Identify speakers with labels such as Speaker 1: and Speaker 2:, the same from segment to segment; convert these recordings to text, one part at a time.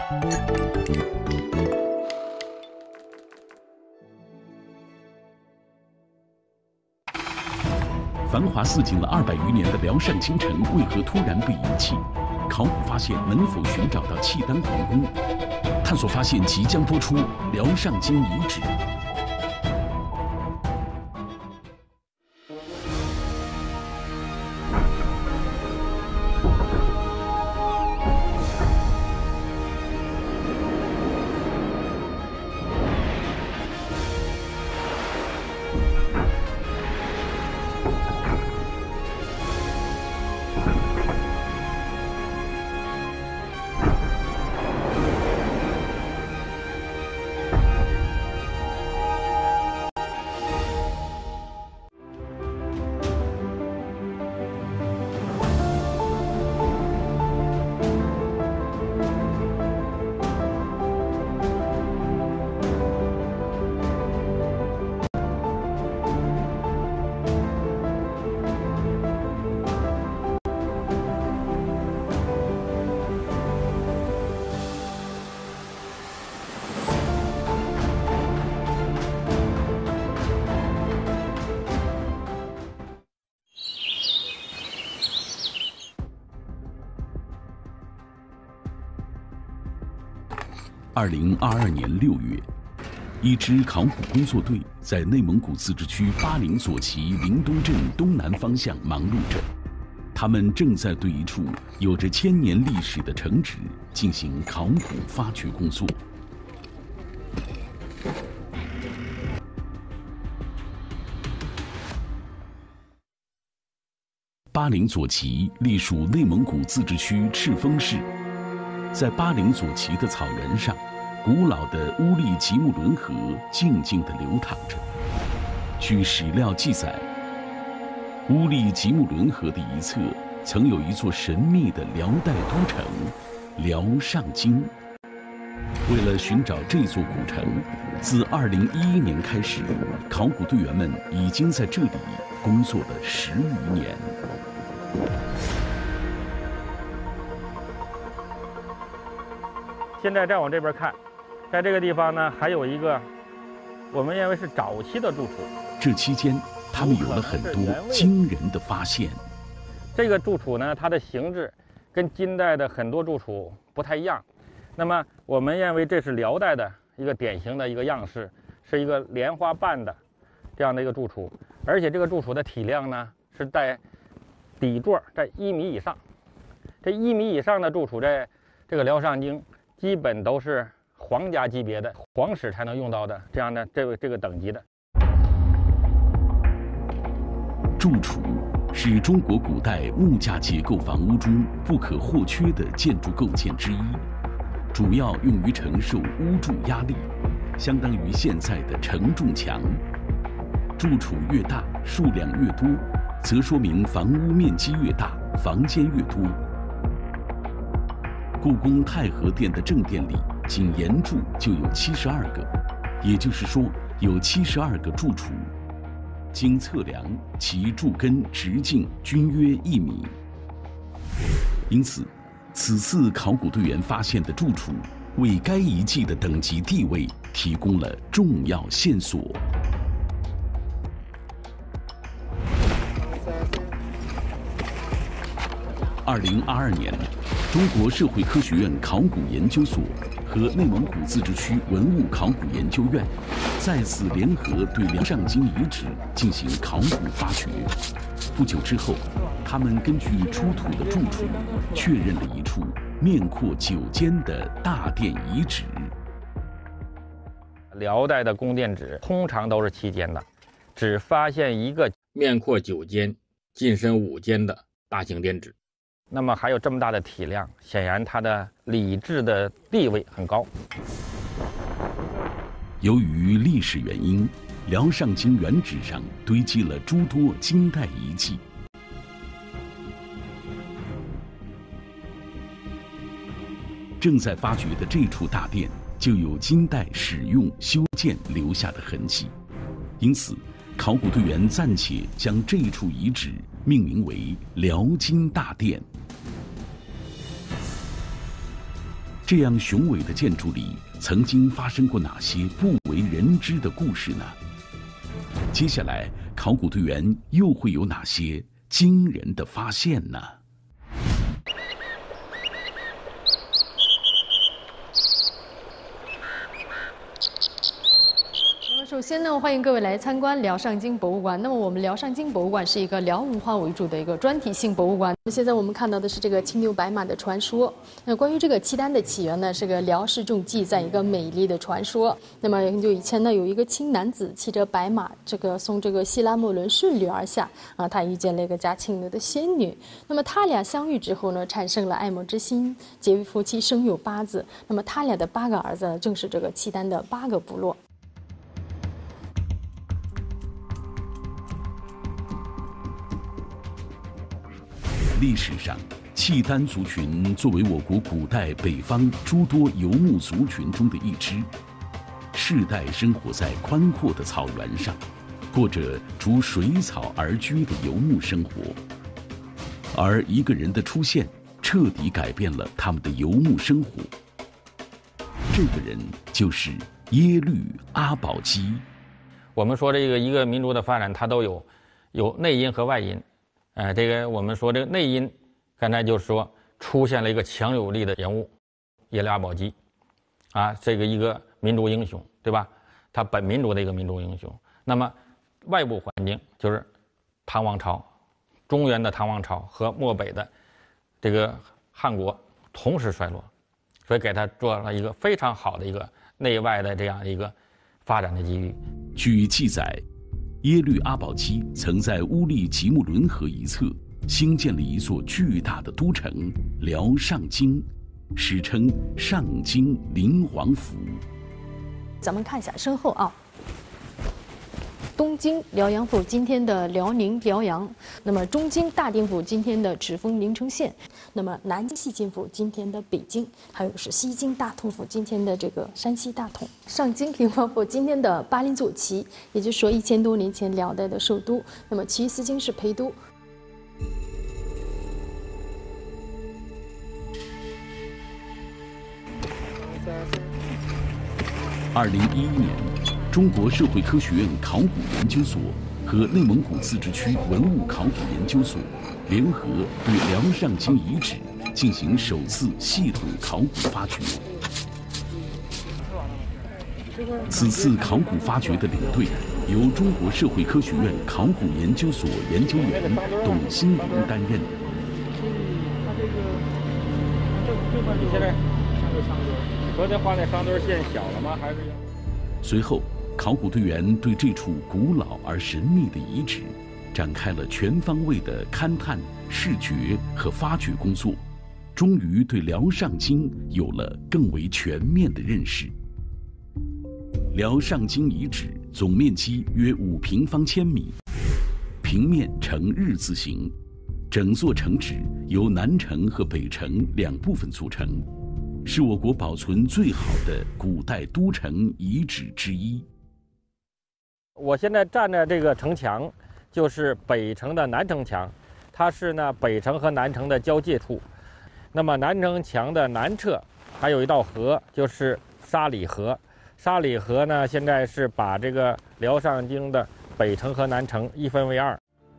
Speaker 1: 繁华似锦了200余年的辽上京城为何突然被遗弃？考古发现能否寻找到契丹皇宫？探索发现即将播出《辽上京遗址》。2022年6月，一支考古工作队在内蒙古自治区巴陵左旗临东镇东南方向忙碌着。他们正在对一处有着1000年历史的城址进行考古发掘工作。巴陵左旗隶属内蒙古自治区赤峰市，在巴陵左旗的草原上，古老的乌力吉木伦河静静地流淌着。据史料记载，乌力吉木伦河的一侧曾有一座神秘的辽代都城辽上京。为了寻找这座古城，自2011年开始，考古队员们已经在这里工作了10余年。
Speaker 2: 现在再往这边看，在这个地方呢，还有一个我们认为是早期的住处。
Speaker 1: 这期间，他们有了很多惊人的发现。
Speaker 2: 这个住处呢，它的形制跟金代的很多住处不太一样。那么，我们认为这是辽代的一个典型的一个样式，是一个莲花瓣的这样的一个住处，而且这个住处的体量呢是在底座在1米以上。这1米以上的住处，在这个辽上京基本都是皇家级别的皇室才能用到的这样的这个等级的。
Speaker 1: 住处是中国古代木架结构房屋中不可或缺的建筑构件之一，主要用于承受屋柱压力，相当于现在的承重墙。住处越大，数量越多，则说明房屋面积越大，房间越多。故宫太和殿的正殿里，仅檐柱就有72个，也就是说，有72个住处。经测量，其柱根直径均约1米。因此，此次考古队员发现的住处，为该遗迹的等级地位提供了重要线索。2022年，中国社会科学院考古研究所和内蒙古自治区文物考古研究院再次联合对辽上京遗址进行考古发掘。不久之后，他们根据出土的住处，确认了一处面阔9间的大殿遗址。
Speaker 2: 辽代的宫殿址通常都是7间的，只发现一个面阔9间、进深5间的大型殿址。那么还有这么大的体量，显然它的礼制的地位很高。
Speaker 1: 由于历史原因，辽上京原址上堆积了诸多金代遗迹。正在发掘的这处大殿就有金代使用修建留下的痕迹，因此，考古队员暂且将这处遗址命名为辽金大殿。 这样雄伟的建筑里，曾经发生过哪些不为人知的故事呢？接下来，考古队员又会有哪些惊人的发现呢？
Speaker 3: 首先呢，欢迎各位来参观辽上京博物馆。那么，我们辽上京博物馆是一个辽文化为主的一个专题性博物馆。现在我们看到的是这个青牛白马的传说。那关于这个契丹的起源呢，是个辽氏众记载一个美丽的传说。那么很久以前呢，有一个青男子骑着白马，从这个希拉莫伦顺流而下啊，他遇见了一个叫青牛的仙女。那么他俩相遇之后呢，产生了爱慕之心，结为夫妻，生有8子。那么他俩的8个儿子正是这个契丹的8个部落。
Speaker 1: 历史上，契丹族群作为我国古代北方诸多游牧族群中的一支，世代生活在宽阔的草原上，过着逐水草而居的游牧生活。而一个人的出现，彻底改变了他们的游牧生活。这个人就是耶律阿保机。
Speaker 2: 我们说这个一个民族的发展，它都有内因和外因。这个我们说这个内因，刚才就是说出现了一个强有力的人物，耶律阿保机，啊，这个一个民族英雄，对吧？他本民族的一个民族英雄。那么外部环境就是唐王朝，中原的唐王朝和漠北的这个汉国同时衰落，所以给他做了一个非常好的一个内外的这样一个发展的机遇。
Speaker 1: 据记载，耶律阿保机曾在乌力吉木伦河一侧兴建了一座巨大的都城辽上京，史称上京灵皇府。
Speaker 3: 咱们看一下身后啊，东京辽阳府今天的辽宁辽阳，那么中京大定府今天的赤峰临城县，那么南京西京府今天的北京，还有是西京大同府今天的这个山西大同，上京灵皇府今天的巴林左旗，也就是说1000多年前辽代的首都，那么其司京是陪都。
Speaker 1: 2011年，中国社会科学院考古研究所和内蒙古自治区文物考古研究所联合对辽上京遗址进行首次系统考古发掘。此次考古发掘的领队由中国社会科学院考古研究所研究员董新林担任。
Speaker 2: 你现在昨天画那商墩线小了吗？还是要？
Speaker 1: 随后，考古队员对这处古老而神秘的遗址展开了全方位的勘探、视觉和发掘工作，终于对辽上京有了更为全面的认识。辽上京遗址总面积约5平方千米，平面呈日字形，整座城址由南城和北城2部分组成，是我国保存最好的古代都城遗址之一。
Speaker 2: 我现在站的这个城墙，就是北城的南城墙，它是呢北城和南城的交界处。那么南城墙的南侧还有一道河，就是沙里河。沙里河呢，现在是把这个辽上京的北城和南城一分为2。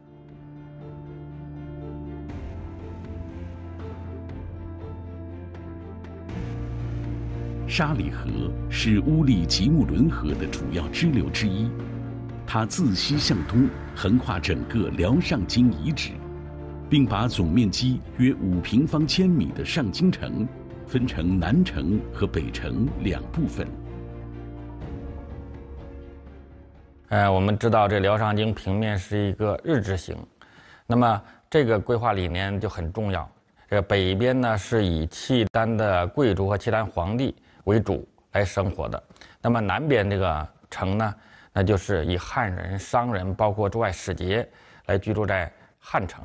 Speaker 1: 沙里河是乌力吉木伦河的主要支流之一，它自西向东横跨整个辽上京遗址，并把总面积约5平方千米的上京城分成南城和北城2部分。
Speaker 2: 我们知道这辽上京平面是一个日字形，那么这个规划理念就很重要。这个北边呢是以契丹的贵族和契丹皇帝为主来生活的，那么南边这个城呢，那就是以汉人、商人，包括驻外使节来居住在汉城。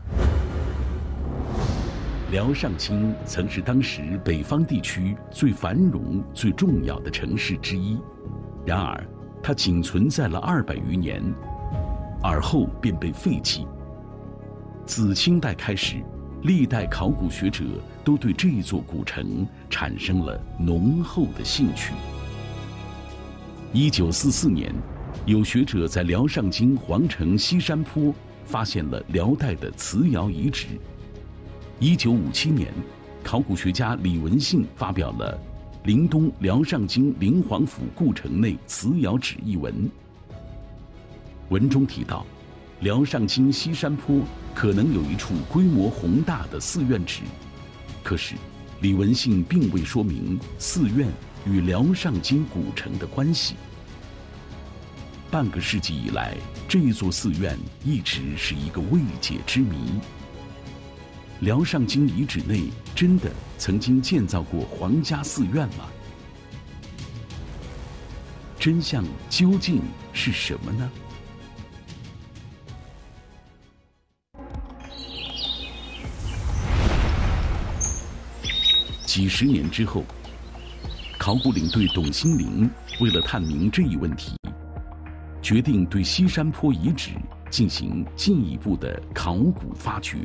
Speaker 1: 辽上京曾是当时北方地区最繁荣、最重要的城市之一，然而它仅存在了200余年，而后便被废弃。自清代开始， 历代考古学者都对这座古城产生了浓厚的兴趣。1944年，有学者在辽上京皇城西山坡发现了辽代的瓷窑遗址。1957年，考古学家李文信发表了《临东辽上京灵皇府故城内瓷窑址》一文。文中提到，辽上京西山坡可能有一处规模宏大的寺院址，可是李文信并未说明寺院与辽上京古城的关系。半个世纪以来，这座寺院一直是一个未解之谜。辽上京遗址内真的曾经建造过皇家寺院吗？真相究竟是什么呢？几十年之后，考古领队董新林为了探明这一问题，决定对西山坡遗址进行进一步的考古发掘。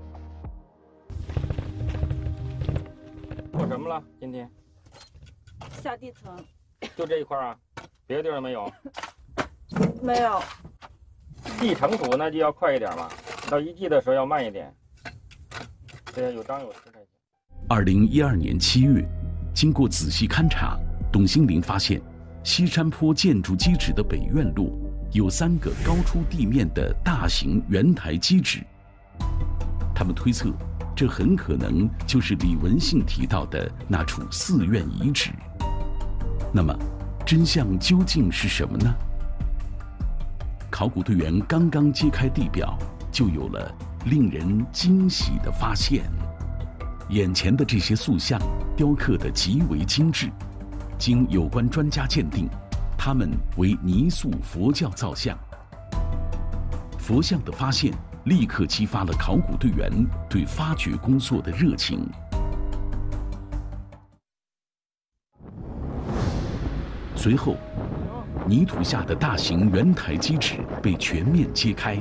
Speaker 2: 做什么了？今天
Speaker 4: 下地层。
Speaker 2: 就这一块啊，别的地儿没有。
Speaker 4: 没有。
Speaker 2: 地成土那就要快一点嘛，到一季的时候要慢一点。这要有张有弛才行。
Speaker 1: 2012年7月，经过仔细勘察，董新林发现西山坡建筑基址的北院落有3个高出地面的大型圆台基址。他们推测，这很可能就是李文信提到的那处寺院遗址。那么，真相究竟是什么呢？考古队员刚刚揭开地表，就有了令人惊喜的发现。眼前的这些塑像雕刻得极为精致，经有关专家鉴定，它们为泥塑佛教造像。佛像的发现立刻激发了考古队员对发掘工作的热情。随后，泥土下的大型圆台基址被全面揭开。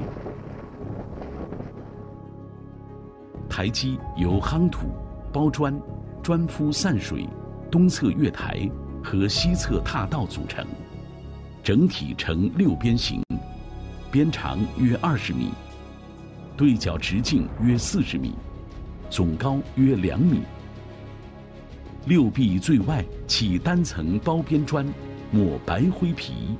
Speaker 1: 台基由夯土、包砖、砖铺散水、东侧月台和西侧踏道组成，整体呈6边形，边长约20米，对角直径约40米，总高约2米。6壁最外起单层包边砖，抹白灰皮。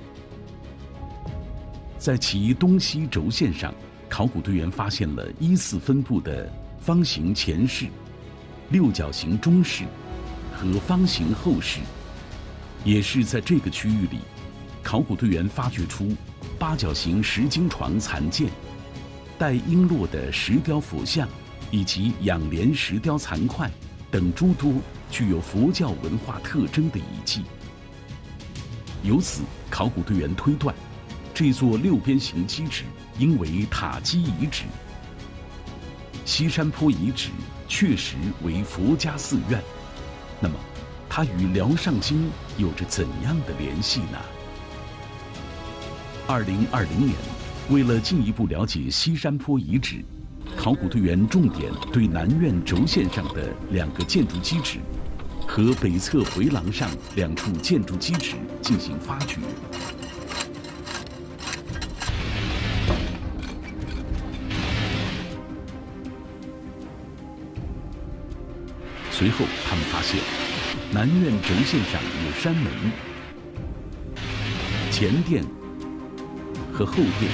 Speaker 1: 在其东西轴线上，考古队员发现了依次分布的方形前室、六角形中室和方形后室。也是在这个区域里，考古队员发掘出8角形石经床残件、带璎珞的石雕佛像以及仰莲石雕残块等诸多具有佛教文化特征的遗迹。由此，考古队员推断，这座6边形基址应为塔基遗址。西山坡遗址确实为佛家寺院，那么它与辽上京有着怎样的联系呢？2020年，为了进一步了解西山坡遗址，考古队员重点对南院轴线上的2个建筑基址和北侧回廊上2处建筑基址进行发掘。随后，他们发现南院轴线上有山门、前殿和后殿，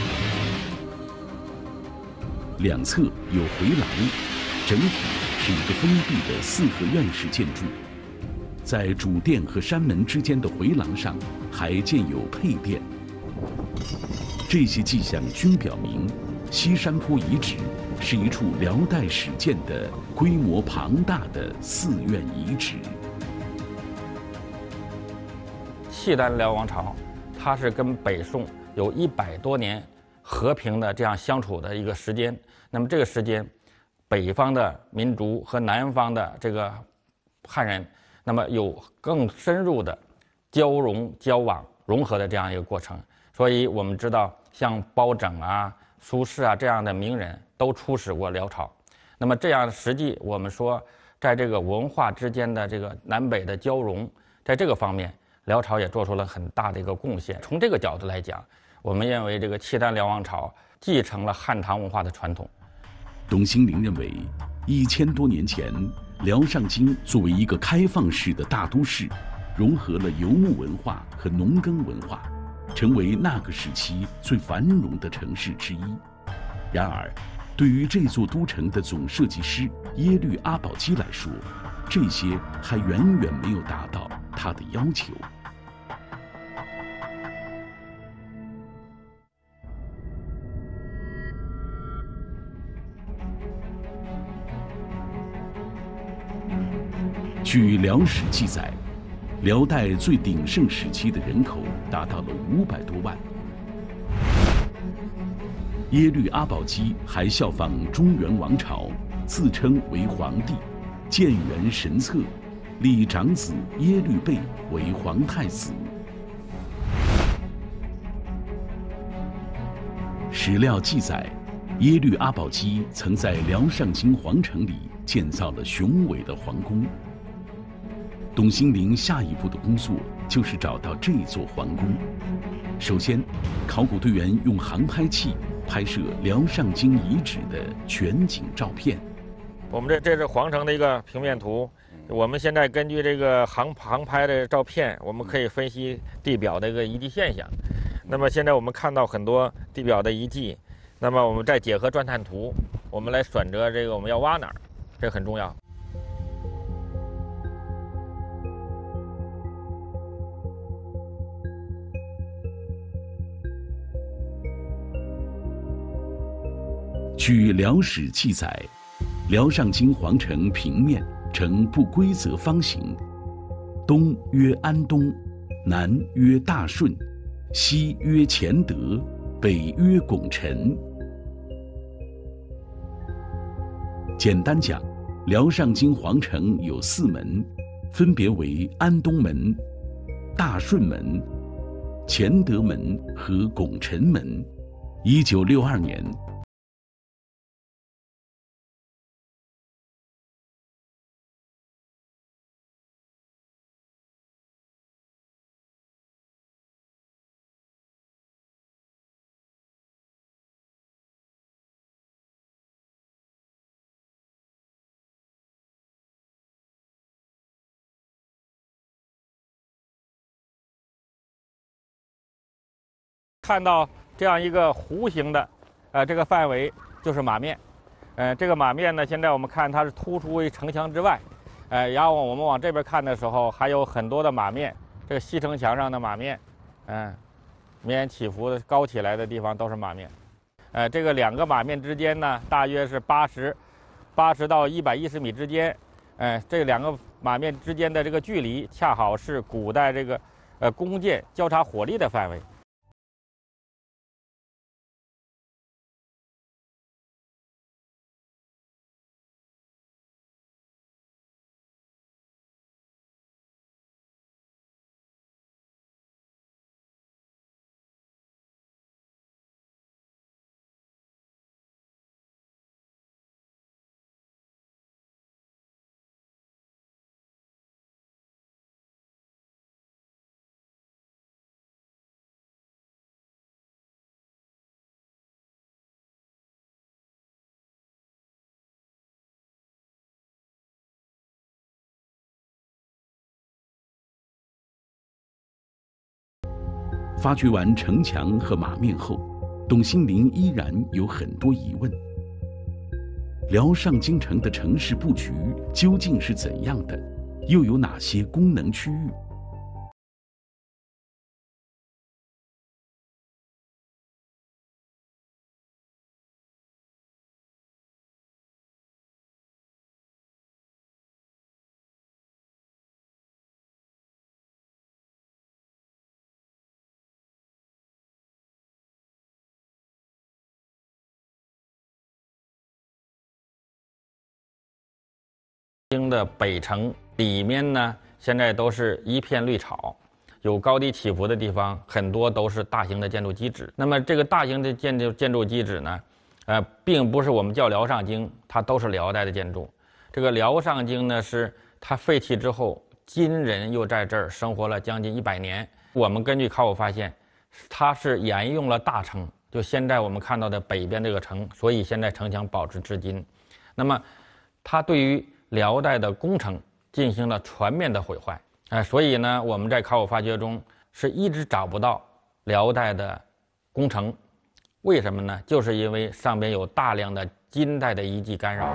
Speaker 1: 两侧有回廊，整体是一个封闭的4合院式建筑。在主殿和山门之间的回廊上，还建有配殿。这些迹象均表明，西山坡遗址是一处辽代始建的规模庞大的寺院遗址。
Speaker 2: 契丹辽王朝，它是跟北宋有100多年和平的这样相处的一个时间。那么这个时间，北方的民族和南方的这个汉人，那么有更深入的交融、交往、融合的这样一个过程。所以我们知道，像包拯啊、苏轼啊这样的名人都出使过辽朝。 那么这样实际我们说，在这个文化之间的这个南北的交融，在这个方面，辽朝也做出了很大的一个贡献。从这个角度来讲，我们认为这个契丹辽王朝继承了汉唐文化的传统。
Speaker 1: 董兴龄认为，1000多年前，辽上京作为一个开放式的大都市，融合了游牧文化和农耕文化，成为那个时期最繁荣的城市之一。然而，对于这座都城的总设计师耶律阿保机来说，这些还远远没有达到他的要求。据《辽史》记载，辽代最鼎盛时期的人口达到了500多万。耶律阿保机还效仿中原王朝，自称为皇帝，建元神策，立长子耶律倍为皇太子。史料记载，耶律阿保机曾在辽上京皇城里建造了雄伟的皇宫。董兴龄下一步的工作就是找到这座皇宫。首先，考古队员用航拍器拍摄辽上京遗址的全景照片。
Speaker 2: 我们这是皇城的一个平面图。我们现在根据这个航拍的照片，我们可以分析地表的一个遗迹现象。那么现在我们看到很多地表的遗迹，那么我们再结合钻探图，我们来选择这个我们要挖哪儿，这很重要。
Speaker 1: 据《辽史》记载，辽上京皇城平面呈不规则方形，东曰安东，南曰大顺，西曰乾德，北曰拱辰。简单讲，辽上京皇城有4门，分别为安东门、大顺门、乾德门和拱辰门。1962年。
Speaker 2: 看到这样一个弧形的，这个范围就是马面，这个马面呢，现在我们看它是突出于城墙之外，然后我们往这边看的时候，还有很多的马面，这个西城墙上的马面，绵延起伏的高起来的地方都是马面，这个2个马面之间呢，大约是80到110米之间，这2个马面之间的这个距离，恰好是古代这个弓箭交叉火力的范围。
Speaker 1: 发掘完城墙和马面后，董兴龄依然有很多疑问。辽上京城的城市布局究竟是怎样的？又有哪些功能区域？
Speaker 2: 京的北城里面呢，现在都是一片绿草，有高低起伏的地方，很多都是大型的建筑基址。那么这个大型的建筑基址呢， 并不是我们叫辽上京，它都是辽代的建筑。这个辽上京呢，是它废弃之后，金人又在这儿生活了将近100年。我们根据考古发现，它是沿用了大城，就现在我们看到的北边这个城，所以现在城墙保持至今。那么，它对于辽代的工程进行了全面的毁坏，所以呢，我们在考古发掘中是一直找不到辽代的工程。为什么呢？就是因为上边有大量的金代的遗迹干扰。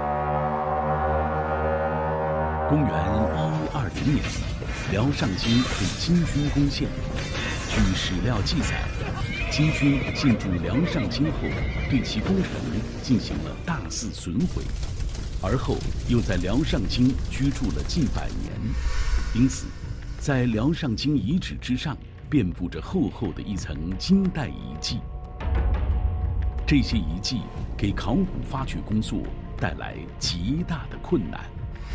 Speaker 1: 公元1120年，辽上京被金军攻陷。据史料记载，金军进驻辽上京后，对其工程进行了大肆损毁，而后又在辽上京居住了近100年。因此，在辽上京遗址之上遍布着厚厚的一层金代遗迹。这些遗迹给考古发掘工作带来极大的困难。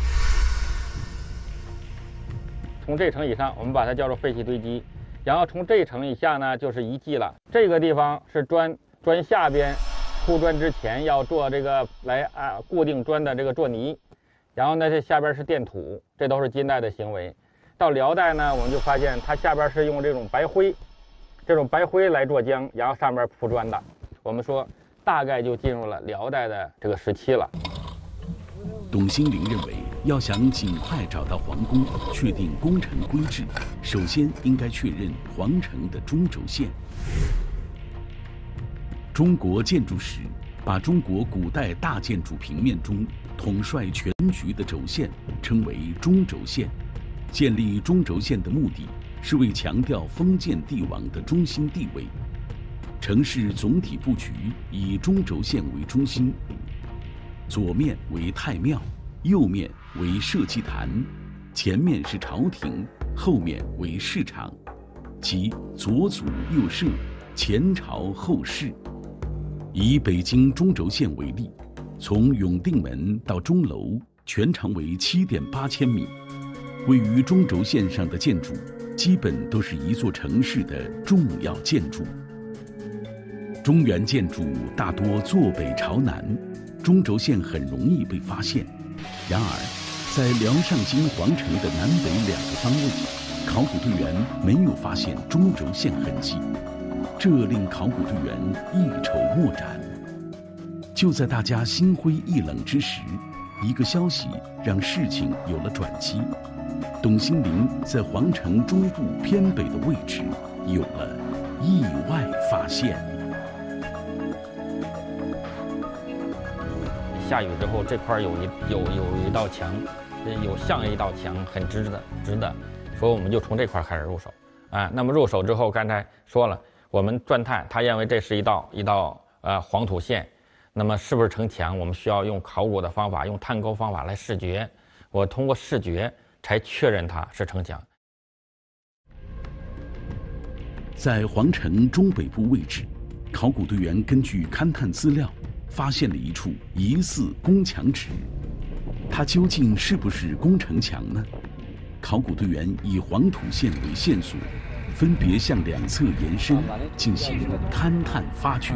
Speaker 2: 从这层以上，我们把它叫做废弃堆积，然后从这层以下呢，就是遗迹了。这个地方是砖下边铺砖之前要做这个来固定砖的这个做泥，然后呢，这下边是垫土，这都是金代的行为。到辽代呢，我们就发现它下边是用这种白灰来做浆，然后上面铺砖的。我们说，大概就进入了辽代的这个时期了。
Speaker 1: 董兴龄认为，要想尽快找到皇宫，确定工程规制，首先应该确认皇城的中轴线。中国建筑史把中国古代大建筑平面中统帅全局的轴线称为中轴线。建立中轴线的目的是为强调封建帝王的中心地位。城市总体布局以中轴线为中心，左面为太庙，右面为社稷坛，前面是朝廷，后面为市场，即左祖右社，前朝后市。以北京中轴线为例，从永定门到钟楼全长为7.8千米，位于中轴线上的建筑基本都是一座城市的重要建筑。中原建筑大多坐北朝南，中轴线很容易被发现。然而，在辽上京皇城的南北2个方位，考古队员没有发现中轴线痕迹，这令考古队员一筹莫展。就在大家心灰意冷之时，一个消息让事情有了转机。董兴龄在皇城中部偏北的位置有了意外发现。
Speaker 2: 下雨之后，这块有一道墙，有像一道墙，很直的，所以我们就从这块开始入手。那么入手之后，刚才说了，我们钻探，他认为这是一道黄土线，那么是不是城墙？我们需要用考古的方法，用探沟方法来视觉。我通过视觉才确认它是城墙。
Speaker 1: 在皇城中北部位置，考古队员根据勘探资料，发现了一处疑似宫墙址，它究竟是不是宫城墙呢？考古队员以黄土线为线索，分别向2侧延伸进行勘探发掘。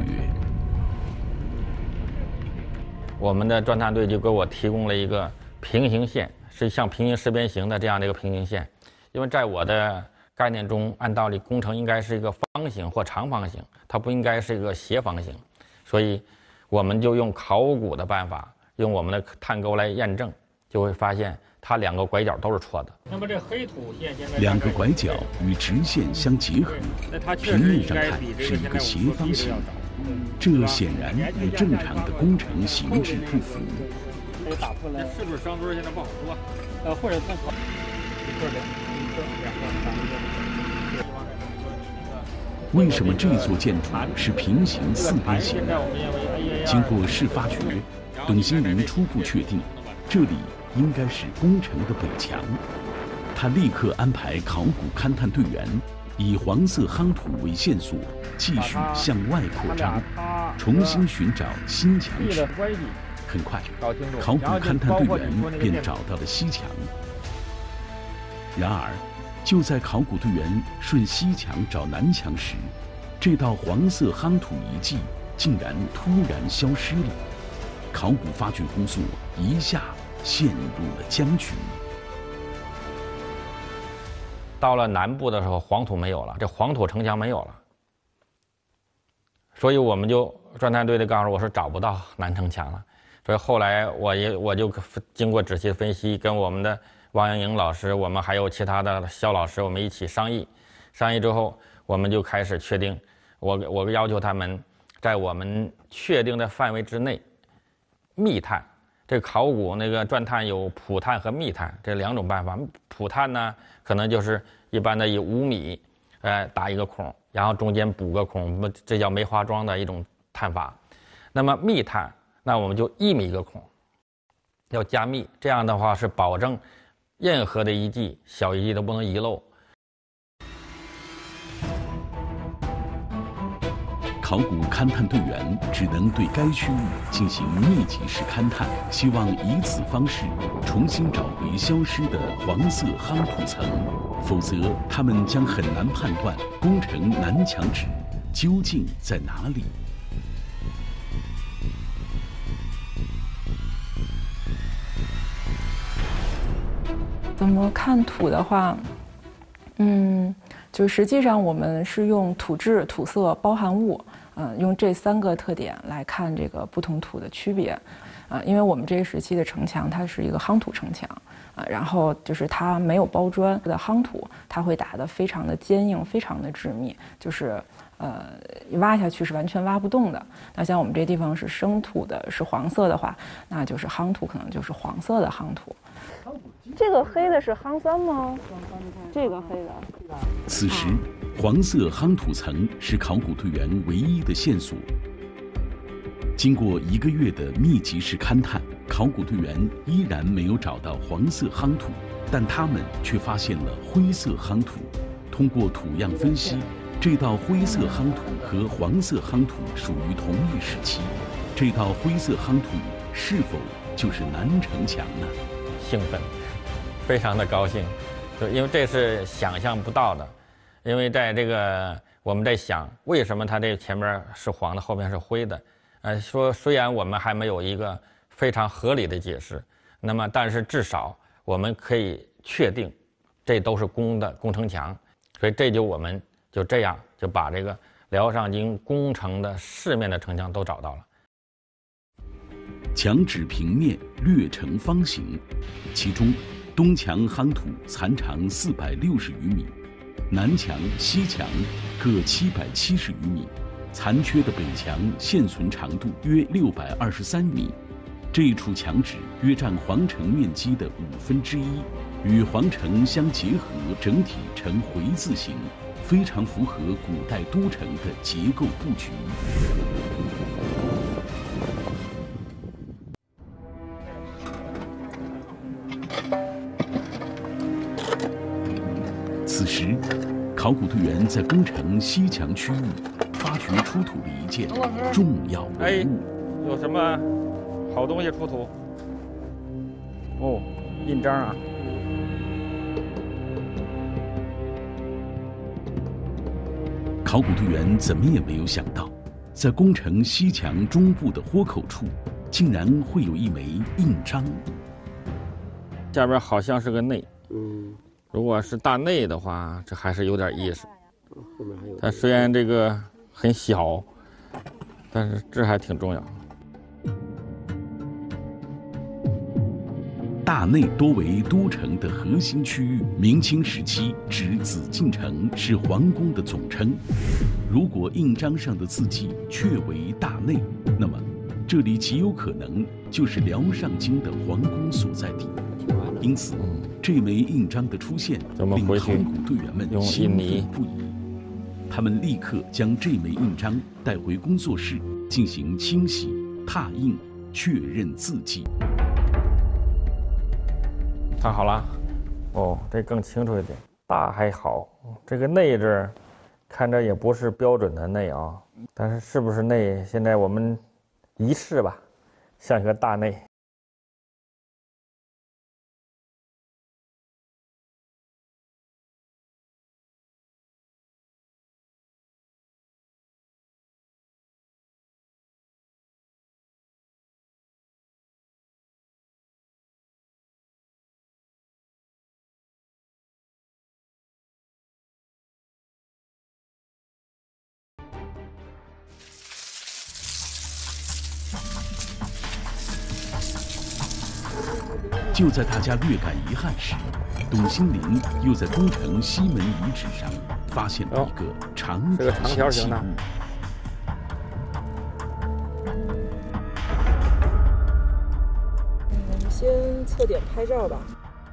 Speaker 2: 我们的钻探队就给我提供了一个平行线，是像平行四边形的这样的一个平行线。因为在我的概念中，按道理工程应该是一个方形或长方形，它不应该是一个斜方形，所以我们就用考古的办法，用我们的探沟来验证，就会发现它2个拐角都是错的。那么这黑土线现在
Speaker 1: 2个拐角与直线相结合，平面上看是一个斜方形，这显然与正常的工程形制不符。
Speaker 2: 打破了，是不是双墩？现在不好说。或者从考，
Speaker 1: 为什么这座建筑是平行4边形的？经过试发掘，董兴龄初步确定，这里应该是宫城的北墙。他立刻安排考古勘探队员以黄色夯土为线索，继续向外扩张，重新寻找新墙址。很快，考古勘探队员便找到了西墙。然而，就在考古队员顺西墙找南墙时，这道黄色夯土遗迹竟然突然消失了，考古发掘工作一下陷入了僵局。
Speaker 2: 到了南部的时候，黄土没有了，这黄土城墙没有了，所以我们就钻探队的告诉我说找不到南城墙了。所以后来我就经过仔细分析，跟我们的王阳颖老师，我们还有其他的肖老师，我们一起商议之后，我们就开始确定，我要求他们在我们确定的范围之内密探。这考古那个钻探有普探和密探这2种办法。普探呢，可能就是一般的以5米，打一个孔，然后中间补个孔，这叫梅花桩的一种探法。那么密探，那我们就1米一个孔，要加密，这样的话是保证任何的遗迹、小遗迹都不能遗漏。
Speaker 1: 考古勘探队员只能对该区域进行密集式勘探，希望以此方式重新找回消失的黄色夯土层，否则他们将很难判断工程南墙址究竟在哪里。
Speaker 5: 怎么看土的话，就实际上我们是用土质、土色、包含物，用这3个特点来看这个不同土的区别。因为我们这个时期的城墙它是一个夯土城墙，然后就是它没有包砖的夯土，它会打得非常的坚硬，非常的致密，就是挖下去是完全挖不动的。那像我们这地方是生土的，是黄色的话，那就是夯土可能就是黄色的夯土。这个黑的是夯3吗？这个黑的。
Speaker 1: 此时，黄色夯土层是考古队员唯一的线索。经过1个月的密集式勘探，考古队员依然没有找到黄色夯土，但他们却发现了灰色夯土。通过土样分析，这道灰色夯土和黄色夯土属于同一时期。这道灰色夯土是否就是南城墙呢？
Speaker 2: 兴奋，非常的高兴，就因为这是想象不到的。因为在这个我们在想，为什么它这前面是黄的，后面是灰的？说虽然我们还没有一个非常合理的解释，那么但是至少我们可以确定，这都是工程墙。所以我们就这样就把这个辽上京工程的4面的城墙都找到了。
Speaker 1: 墙址平面略呈方形，其中东墙夯土残长460余米，南墙、西墙各770余米，残缺的北墙现存长度约623米。这一处墙址约占皇城面积的1/5，与皇城相结合，整体呈回字形，非常符合古代都城的结构布局。此时，考古队员在工程西墙区域发掘出土了一件重要文物。
Speaker 2: 有什么好东西出土？哦，印章啊！
Speaker 1: 考古队员怎么也没有想到，在工程西墙中部的豁口处，竟然会有一枚印章。
Speaker 2: 下边好像是个内，如果是大内的话，这还是有点意思。它虽然这个很小，但是这还挺重要。
Speaker 1: 大内多为都城的核心区域，明清时期指紫禁城是皇宫的总称。如果印章上的字迹确为大内，那么这里极有可能就是辽上京的皇宫所在地。因此，这枚印章的出现令考古队员们兴奋不已。他们立刻将这枚印章带回工作室进行清洗、拓印、确认字迹。
Speaker 2: 看好了，哦，这更清楚一点。大还好，这个内字看着也不是标准的内啊，但是是不是内，现在我们一试吧，像个大内。
Speaker 1: 就在大家略感遗憾时，董新林又在宫城西门遗址上发现了一个长条形器物。
Speaker 5: 我们先测点拍照吧。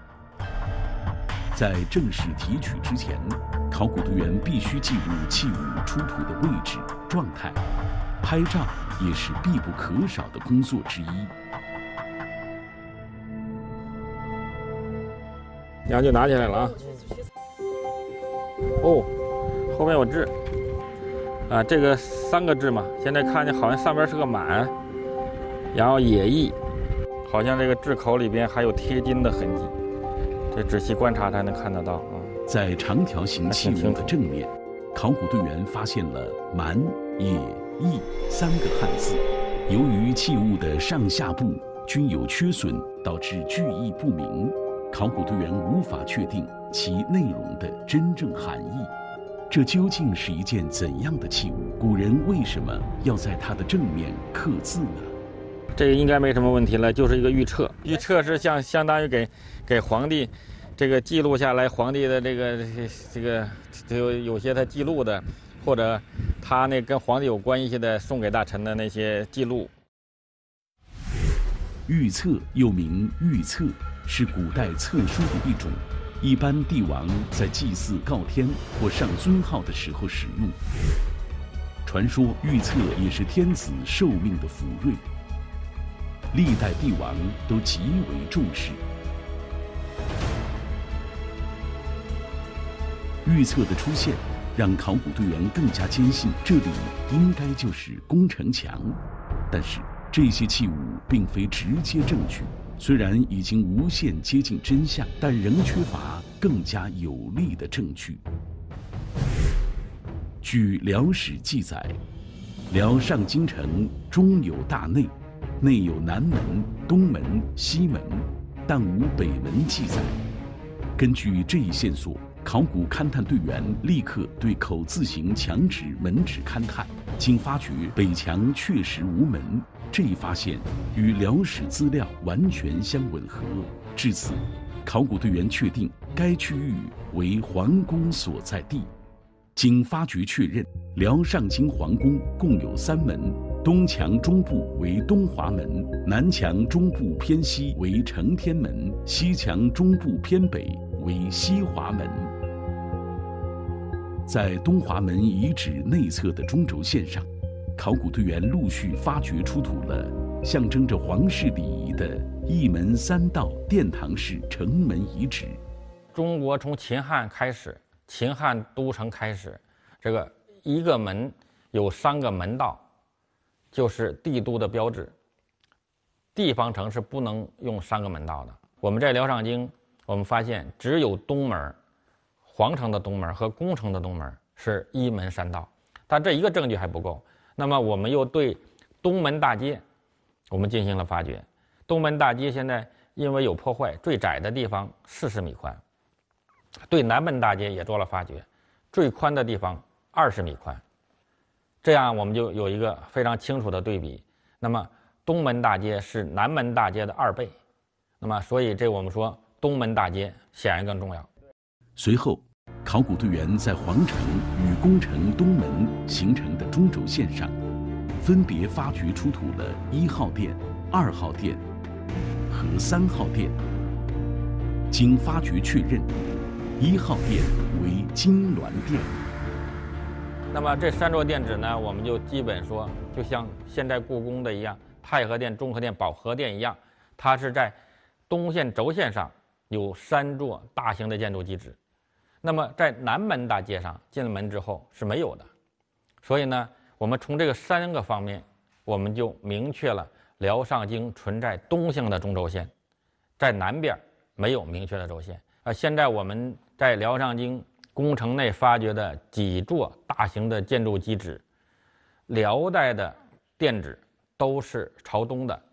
Speaker 1: 在正式提取之前，考古队员必须记录器物出土的位置、状态，拍照也是必不可少的工作之一。
Speaker 2: 羊就拿起来了啊！哦，后面有痣啊，这个3个痣嘛，现在看见好像上边是个满，然后野翼，好像这个痣口里边还有贴金的痕迹，这仔细观察才能看得到啊。
Speaker 1: 在长条形器物的正面，考古队员发现了“蛮”“野”“翼”3个汉字。由于器物的上下部均有缺损，导致句意不明。考古队员无法确定其内容的真正含义，这究竟是一件怎样的器物？古人为什么要在它的正面刻字呢？
Speaker 2: 这个应该没什么问题了，就是一个玉册。玉册是相当于给皇帝这个记录下来皇帝的这个有些他记录的，或者他那跟皇帝有关系的送给大臣的那些记录。
Speaker 1: 玉册又名玉册，是古代册书的一种，一般帝王在祭祀告天或上尊号的时候使用。传说玉册也是天子寿命的福瑞，历代帝王都极为重视。玉册的出现，让考古队员更加坚信这里应该就是宫城墙。但是这些器物并非直接证据，虽然已经无限接近真相，但仍缺乏更加有力的证据。据《辽史》记载，辽上京城中有大内，内有南门、东门、西门，但无北门记载。根据这一线索，考古勘探队员立刻对口字形墙纸门纸勘探，经发觉北墙确实无门，这一发现与辽史资料完全相吻合。至此，考古队员确定该区域为皇宫所在地。经发掘确认，辽上京皇宫共有3门，东墙中部为东华门，南墙中部偏西为承天门，西墙中部偏北为西华门。在东华门遗址内侧的中轴线上，考古队员陆续发掘出土了象征着皇室礼仪的一门3道殿堂式城门遗址。
Speaker 2: 中国从秦汉开始，秦汉都城开始，这个一个门有3个门道，就是帝都的标志。地方城是不能用3个门道的。我们在辽上京，我们发现只有东门，皇城的东门和宫城的东门是一门3道，但这一个证据还不够。那么我们又对东门大街我们进行了发掘。东门大街现在因为有破坏，最窄的地方40米宽，对南门大街也做了发掘，最宽的地方20米宽，这样我们就有一个非常清楚的对比。那么东门大街是南门大街的2倍，那么所以这我们说东门大街显然更重要。
Speaker 1: 随后，考古队员在皇城与宫城东门形成的中轴线上，分别发掘出土了1号殿、2号殿和3号殿。经发掘确认，1号殿为金銮殿。
Speaker 2: 那么这3座殿址呢，我们就基本说，就像现在故宫的一样，太和殿、中和殿、保和殿一样，它是在东线轴线上有3座大型的建筑基址。那么在南门大街上进了门之后是没有的，所以呢，我们从这个3个方面，我们就明确了辽上京存在东向的中轴线，在南边没有明确的轴线。现在我们在辽上京宫城内发掘的几座大型的建筑基址，辽代的殿址都是朝东的。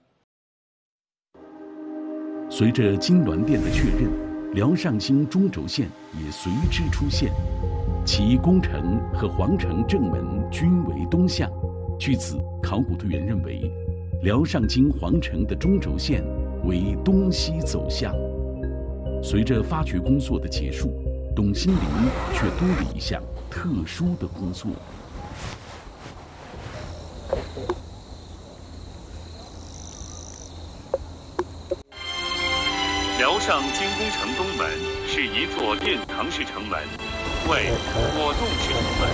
Speaker 1: 随着金銮殿的确认，辽上京中轴线也随之出现，其宫城和皇城正门均为东向。据此，考古队员认为，辽上京皇城的中轴线为东西走向。随着发掘工作的结束，董新林却多了一项特殊的工作。
Speaker 6: 辽上金宫城东门是一座殿堂式城门，为果冻式城门。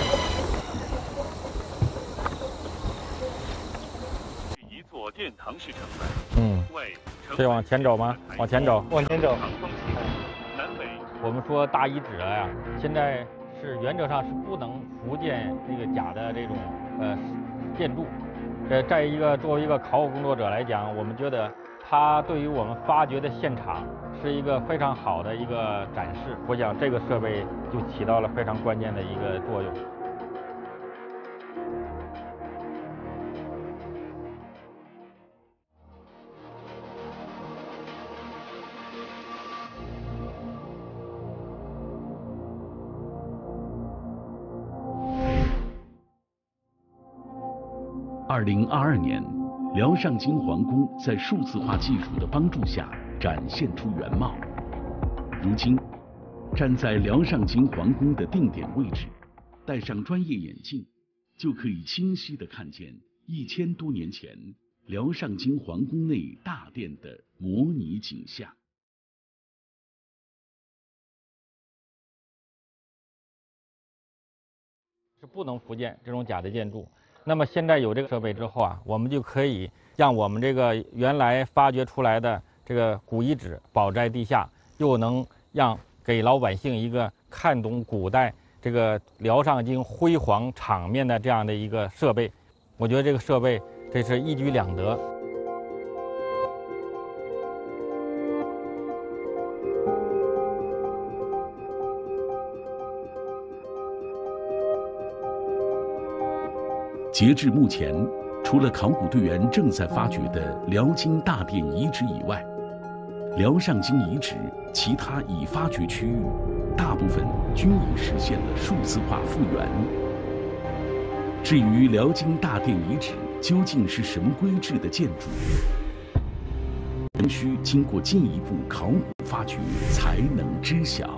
Speaker 6: 是一座殿堂式城门。为
Speaker 2: 是往前走吗？往前走，
Speaker 7: 往前走。
Speaker 2: 南北。我们说大遗址呀，现在是原则上是不能复建那个假的这种建筑。在作为一个考古工作者来讲，我们觉得它对于我们发掘的现场是一个非常好的一个展示。我想这个设备就起到了非常关键的一个作用。
Speaker 1: 2022年，辽上京皇宫在数字化技术的帮助下展现出原貌。如今，站在辽上京皇宫的定点位置，戴上专业眼镜，就可以清晰地看见1000多年前辽上京皇宫内大殿的模拟景象。
Speaker 2: 是不能复建这种假的建筑。那么现在有这个设备之后啊，我们就可以让我们这个原来发掘出来的这个古遗址保在地下，又能让给老百姓一个看懂古代这个辽上京辉煌场面的这样的一个设备。我觉得这个设备这是一举两得。
Speaker 1: 截至目前，除了考古队员正在发掘的辽金大殿遗址以外，辽上京遗址其他已发掘区域，大部分均已实现了数字化复原。至于辽金大殿遗址究竟是什么规制的建筑，仍需经过进一步考古发掘才能知晓。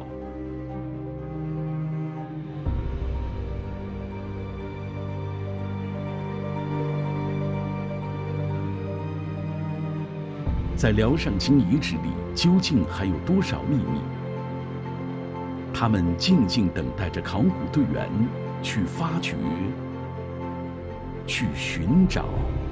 Speaker 1: 在辽上京遗址里，究竟还有多少秘密？他们静静等待着考古队员去发掘、去寻找。